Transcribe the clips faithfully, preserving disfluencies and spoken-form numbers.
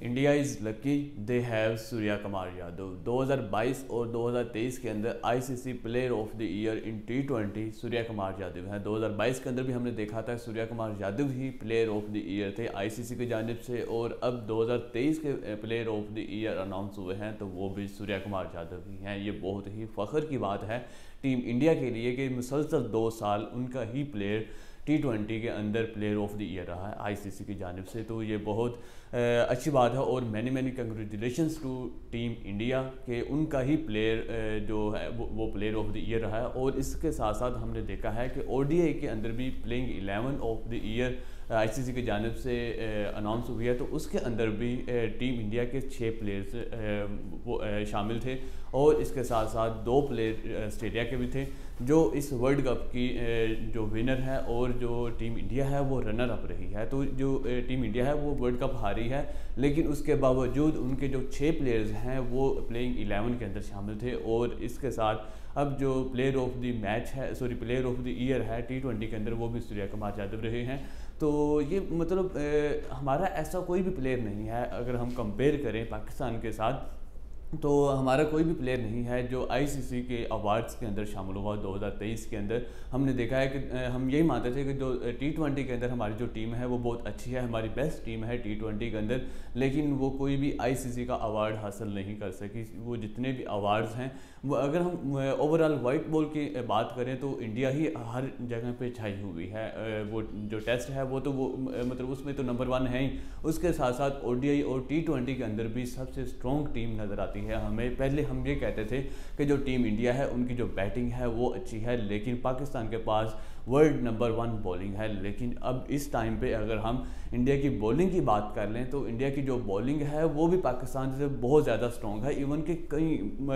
India is lucky they have Surya Kumar Yadav. दो हज़ार बाईस और दो हज़ार तेईस के अंदर ICC player of the year in T twenty Surya Kumar Yadav हैं। दो हज़ार बाईस के अंदर भी हमने देखा था सूर्या कुमार यादव ही प्लेयर ऑफ द ईयर थे आईसीसी की जानिब से, और अब दो हज़ार तेईस के player of the year announce हुए हैं तो वो भी सूर्या कुमार यादव ही हैं। ये बहुत ही फ़ख्र की बात है टीम इंडिया के लिए कि मुसलसल दो साल उनका ही प्लेयर टी ट्वेंटी के अंदर प्लेयर ऑफ द ईयर रहा है आईसीसी की जानिब से। तो ये बहुत आ, अच्छी बात है और many many congratulations to team India के उनका ही प्लेयर जो है वो, वो प्लेयर ऑफ द ईयर रहा है। और इसके साथ साथ हमने देखा है कि ओडीआई के अंदर भी playing eleven of the year ICC की जानिब से अनाउंस हुई है, तो उसके अंदर भी टीम इंडिया के छः प्लेयर्स वो शामिल थे और इसके साथ साथ दो प्लेयर ऑस्ट्रेलिया के भी थे जो इस वर्ल्ड कप की जो विनर है, और जो टीम इंडिया है वो रनर अप रही है। तो जो टीम इंडिया है वो वर्ल्ड कप हारी है, लेकिन उसके बावजूद उनके जो छः प्लेयर्स हैं वो प्लेइंग इलेवन के अंदर शामिल थे। और इसके साथ अब जो प्लेयर ऑफ द मैच है sorry player of the year है टी ट्वेंटी के अंदर वो भी सूर्या कुमार यादव रहे हैं। तो ये मतलब ए, हमारा ऐसा कोई भी प्लेयर नहीं है, अगर हम कंपेयर करें पाकिस्तान के साथ तो हमारा कोई भी प्लेयर नहीं है जो आईसीसी के अवार्ड्स के अंदर शामिल हुआ। दो हज़ार तेईस के अंदर हमने देखा है कि हम यही मानते थे कि जो टी ट्वेंटी के अंदर हमारी जो टीम है वो बहुत अच्छी है, हमारी बेस्ट टीम है टी ट्वेंटी के अंदर, लेकिन वो कोई भी आईसीसी का अवार्ड हासिल नहीं कर सकी। वो जितने भी अवार्ड्स हैं वो अगर हम ओवरऑल वाइट बॉल की बात करें तो इंडिया ही हर जगह पे छाई हुई है। वो जो टेस्ट है वो तो वो मतलब उसमें तो नंबर वन है ही, उसके साथ साथ ओडीआई और टी ट्वेंटी के अंदर भी सबसे स्ट्रॉन्ग टीम नज़र आती है हमें। पहले हम ये कहते थे कि जो टीम इंडिया है उनकी जो बैटिंग है वो अच्छी है, लेकिन पाकिस्तान के पास वर्ल्ड नंबर वन बॉलिंग है। लेकिन अब इस टाइम पे अगर हम इंडिया की बॉलिंग की बात कर लें तो इंडिया की जो बॉलिंग है वो भी पाकिस्तान से बहुत ज़्यादा स्ट्रॉन्ग है। इवन कि कई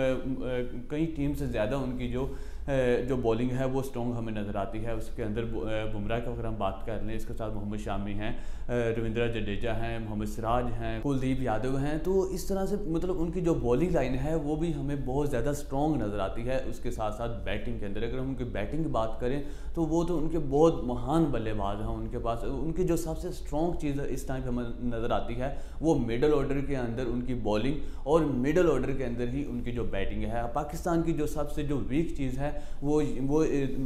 कई टीम से ज़्यादा उनकी जो जो बॉलिंग है वो स्ट्रॉन्ग हमें नज़र आती है। उसके अंदर बुमराह की अगर हम बात कर लें, इसके साथ मोहम्मद शामी हैं, रविंद्र जडेजा हैं, मोहम्मद सिराज हैं, कुलदीप यादव हैं। तो इस तरह से मतलब उनकी जो बॉलिंग लाइन है वो भी हमें बहुत ज़्यादा स्ट्रॉन्ग नज़र आती है। उसके साथ साथ बैटिंग के अंदर अगर हम उनकी बैटिंग की बात करें तो वो तो उनके बहुत महान बल्लेबाज हैं उनके पास। उनकी जो सबसे स्ट्रॉन्ग चीज़ इस टाइम पर हमें नज़र आती है वो मिडल ऑर्डर के अंदर उनकी बॉलिंग और मिडल ऑर्डर के अंदर ही उनकी जो बैटिंग है। पाकिस्तान की जो सबसे जो वीक चीज़ है वो वो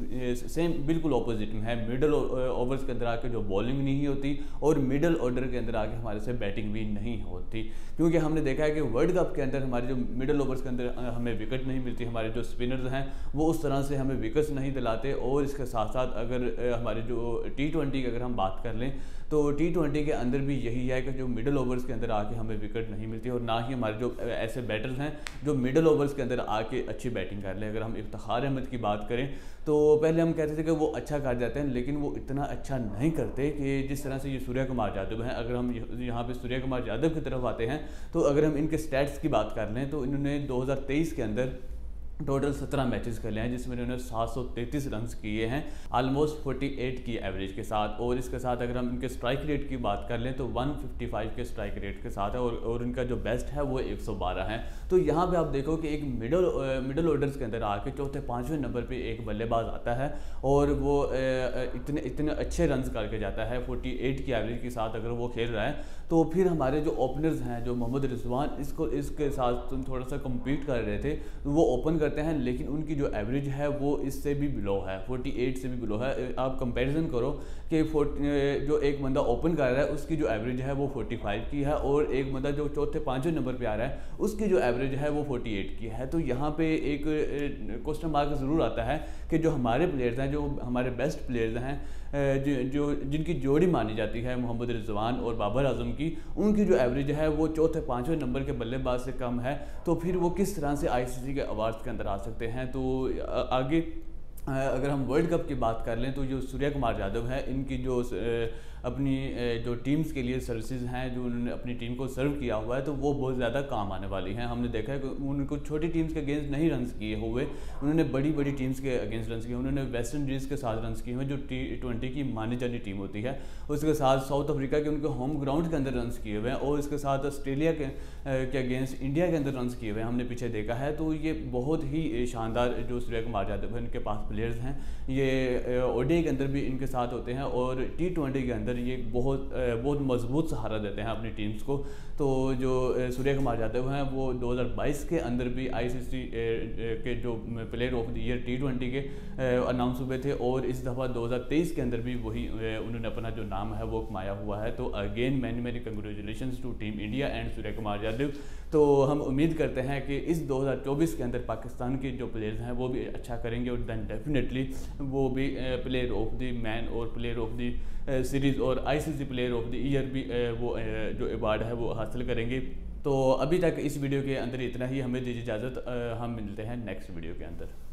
सेम बिल्कुल ऑपोजिट में है। मिडल ओवर्स के अंदर आके जो बॉलिंग नहीं होती और मिडल ऑर्डर के अंदर आके हमारे से बैटिंग भी नहीं होती, क्योंकि हमने देखा है कि वर्ल्ड कप के अंदर हमारे जो मिडल ओवर्स के अंदर हमें विकेट नहीं मिलती, हमारे जो स्पिनर्स हैं वो उस तरह से हमें विकेट्स नहीं दिलाते। और इसके साथ साथ अगर हमारे जो टी ट्वेंटी की अगर हम बात कर लें तो टी ट्वेंटी के अंदर भी यही है कि जो मिडल ओवर्स के अंदर आके हमें विकेट नहीं मिलती, और ना ही हमारे जो ऐसे बैटर्स हैं जो मिडल ओवर्स के अंदर आके अच्छी बैटिंग कर लें। अगर हम इफ्तिखार अहमद की बात करें तो पहले हम कहते थे कि वो अच्छा कर जाते हैं, लेकिन वो इतना अच्छा नहीं करते कि जिस तरह से ये सूर्या कुमार यादव हैं। अगर हम यहाँ पे सूर्या कुमार यादव की तरफ आते हैं तो अगर हम इनके स्टैट्स की बात कर लें तो इन्होंने दो हज़ार तेईस के अंदर टोटल सत्रह मैचेस खेले हैं जिसमें इन्होंने सात सौ तैंतीस रन किए हैं ऑलमोस्ट अड़तालीस की एवरेज के साथ। और इसके साथ अगर हम इनके स्ट्राइक रेट की बात कर लें तो एक सौ पचपन के स्ट्राइक रेट के साथ है, और, और इनका जो बेस्ट है वो एक सौ बारह है। तो यहाँ पे आप देखो कि एक मिडल मिडल ऑर्डर्स के अंदर आके चौथे पाँचवें नंबर पे एक बल्लेबाज आता है और वो इतने इतने अच्छे रन करके जाता है अड़तालीस की एवरेज के साथ अगर वो खेल रहा है। तो फिर हमारे जो ओपनर्स हैं जो मोहम्मद रिजवान इसको इसके साथ थोड़ा सा कम्पीट कर रहे थे, वो ओपन करते हैं लेकिन उनकी जो एवरेज है वो इससे भी बिलो है, अड़तालीस से भी बिलो है। आप कंपैरिजन करो कि जो एक बंदा ओपन कर रहा है उसकी जो एवरेज है वो पैंतालीस की है, और एक बंदा जो चौथे पाँचवें नंबर पे आ रहा है उसकी जो एवरेज है वो अड़तालीस की है। तो यहाँ पे एक क्वेश्चन मार्क ज़रूर आता है कि जो हमारे प्लेयर्स हैं, जो हमारे बेस्ट प्लेयर्स हैं, जो जो जिनकी जोड़ी मानी जाती है मोहम्मद रिजवान और बाबर आजम की, उनकी जो एवरेज है वो चौथे पाँचवें नंबर के बल्लेबाज से कम है। तो फिर वो किस तरह से आईसीसी के अवार्ड्स के अंदर आ सकते हैं। तो आगे अगर हम वर्ल्ड कप की बात कर लें तो जो सूर्या कुमार यादव है इनकी जो अपनी जो टीम्स के लिए सर्विसेज हैं जो उन्होंने अपनी टीम को सर्व किया हुआ है तो वो बहुत ज़्यादा काम आने वाली हैं। हमने देखा है कि उनको छोटी टीम्स के अगेंस्ट नहीं रन किए हुए, उन्होंने बड़ी बड़ी टीम्स के अगेंस्ट रन किए। उन्होंने वेस्ट इंडीज़ के साथ रन किए हुए जो टी ट्वेंटी की मानी जानी टीम होती है, उसके साथ साउथ अफ्रीका के उनके होम ग्राउंड के अंदर रन किए हुए हैं, और इसके साथ ऑस्ट्रेलिया के के अगेंस्ट इंडिया के अंदर रन किए हुए हैं हमने पीछे देखा है। तो ये बहुत ही शानदार जो सूर्या कुमार यादव है इनके पास प्लेयर्स हैं, ये ओडीआई के अंदर भी इनके साथ होते हैं और टी ट्वेंटी के अंदर अंदर ये बहुत बहुत मजबूत सहारा देते हैं अपनी टीम्स को। तो जो सूर्या कुमार यादव हैं वो दो हज़ार बाईस के अंदर भी आईसीसी के जो player of the year T twenty के अनाउंस हुए थे, और इस दफ़ा दो हज़ार तेईस के अंदर भी वही उन्होंने अपना जो नाम है वो कमाया हुआ है। तो again many many congratulations to team India and Surya Kumar Yadav. तो हम उम्मीद करते हैं कि इस दो हज़ार चौबीस के अंदर पाकिस्तान के जो प्लेयर्स हैं वो भी अच्छा करेंगे, और दैन डेफिनेटली वो भी प्लेयर ऑफ द मैन और प्लेयर ऑफ द सीरीज़ और ICC player of the year भी वो जो अवार्ड है वो हासिल करेंगे। तो अभी तक इस वीडियो के अंदर इतना ही, हमें दीजिए इजाज़त, हम मिलते हैं नेक्स्ट वीडियो के अंदर।